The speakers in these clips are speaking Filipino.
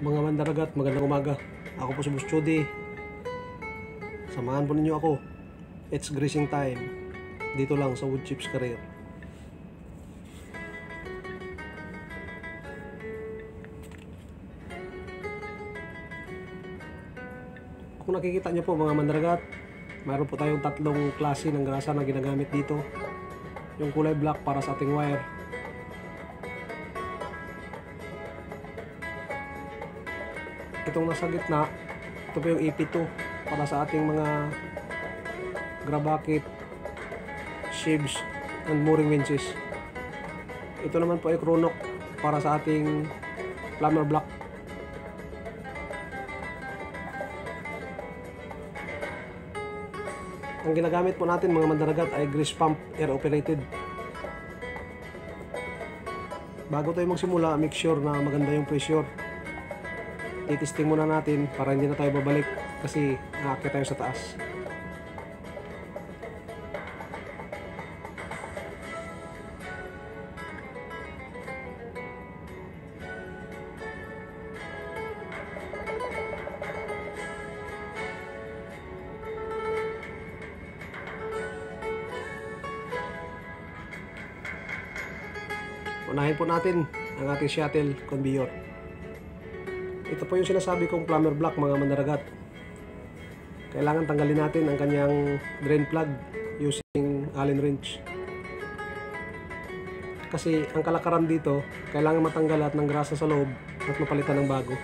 Mga mandaragat, magandang umaga. Ako po si Boss Chody. Samahan po ninyo ako. It's greasing time. Dito lang sa Wood Chips Career. Kung nakikita nyo po mga mandaragat, mayroon po tayong tatlong klase ng grasa na ginagamit dito. Yung kulay black para sa ating wire. Itong nasa gitna, ito po yung EP2 para sa ating mga grab bucket, sheaves, and mooring winches. Ito naman po ay Kronok para sa ating plumber block. Ang ginagamit po natin mga mandaragat ay grease pump, air operated. Bago tayo magsimula, make sure na maganda yung pressure. Titesting muna natin para hindi na tayo babalik kasi aakyat tayo sa taas. Unahin po natin ang ating shuttle conveyor. Ito po yung sinasabi kong plumber block mga mandaragat. Kailangan tanggalin natin ang kanyang drain plug using Allen wrench. Kasi ang kalakaran dito, kailangan matanggal lahat ng grasa sa loob at mapalitan ng bago.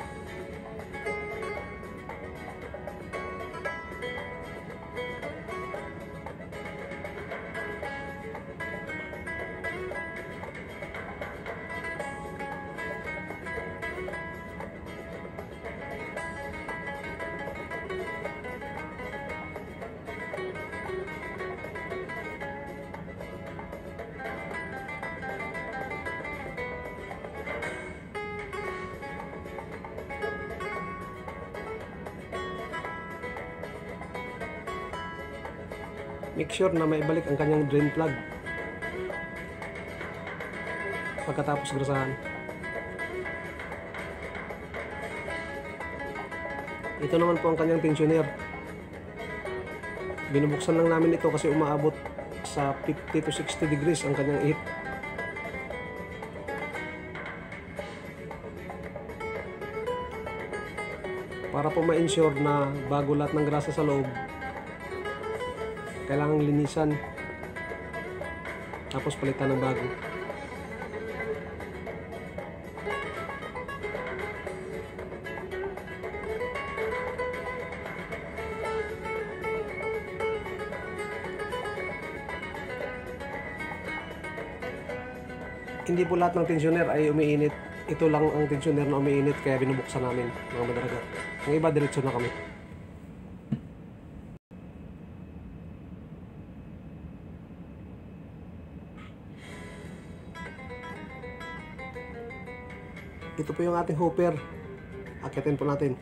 Make sure na maibalik ang kanyang drain plug pagkatapos grasahan. Ito naman po ang kanyang tensioner. Binubuksan lang namin ito kasi umaabot sa 50 to 60 degrees ang kanyang heat. Para po ma-ensure na bago lahat ng grasa sa loob, kailangang linisan tapos palitan ng bago. Hindi po lahat ng tensioner ay umiinit. Ito lang ang tensioner na umiinit kaya binubuksan namin mga mandaragat. Ang iba diretso na kami. Ito po yung ating hopper. Akyatin po natin.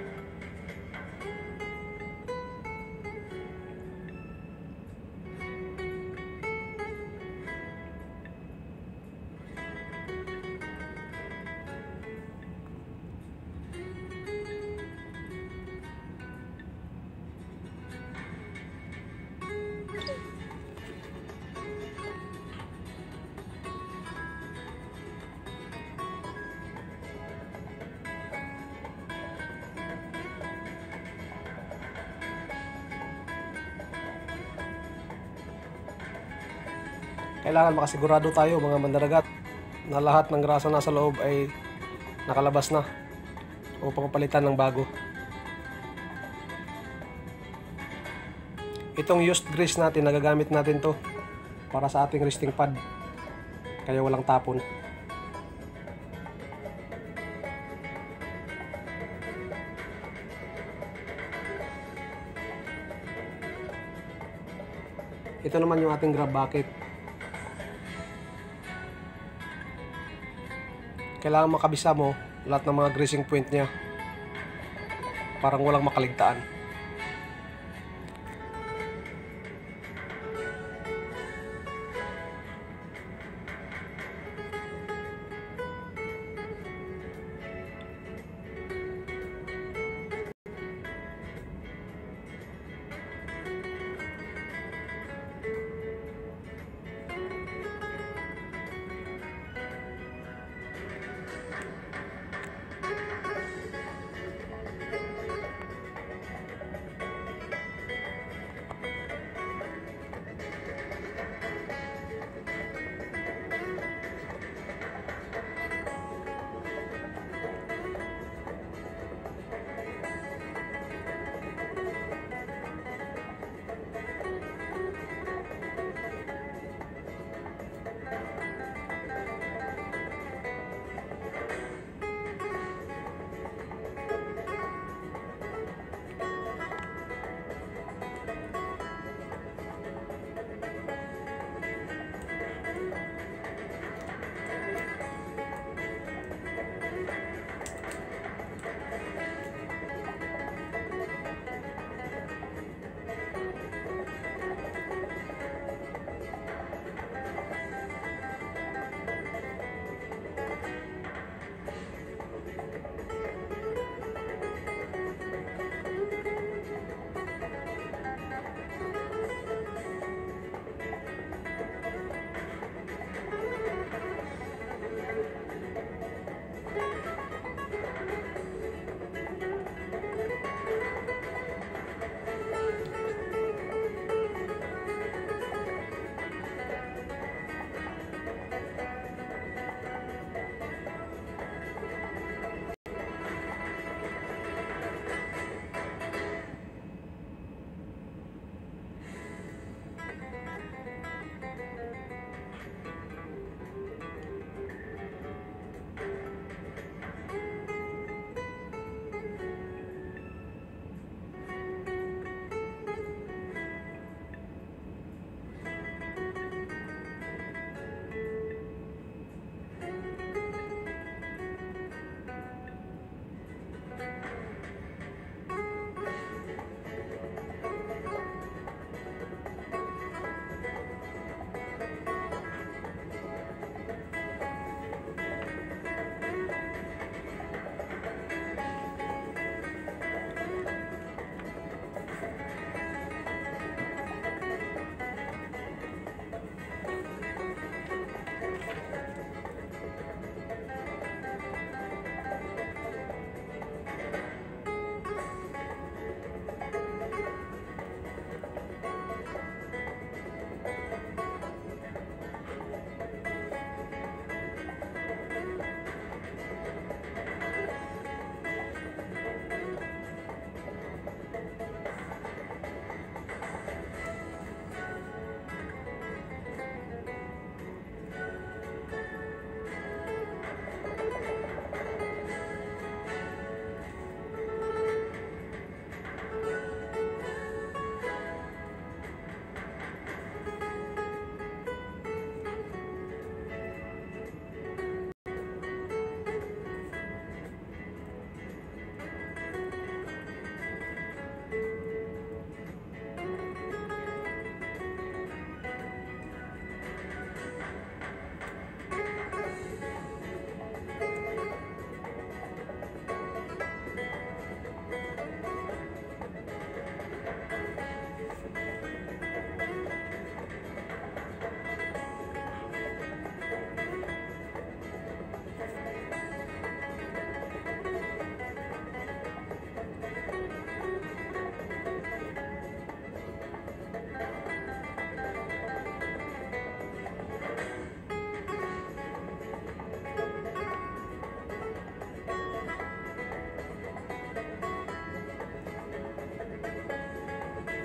Kailangan makasigurado tayo mga mandaragat na lahat ng grasa nasa loob ay nakalabas na upang palitan ng bago. Itong used grease natin, nagagamit natin to para sa ating resting pad kaya walang tapon. Ito naman yung ating grab bucket. Kailangan makabisa mo lahat ng mga greasing point niya. Parang walang makaligtaan.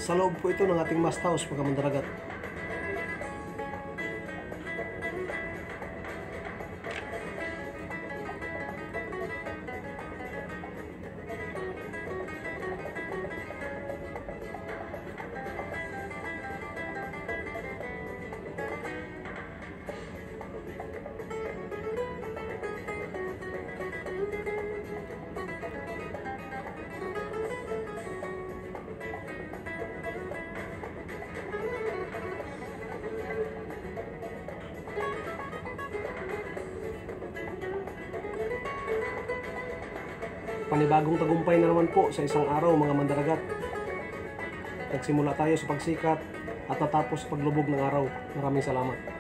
Sa loob po ito ng ating mast house, mga mandaragat. Panibagong tagumpay na naman po sa isang araw, mga mandaragat. Nagsimula tayo sa pagsikat at natapos sa paglubog ng araw. Maraming salamat.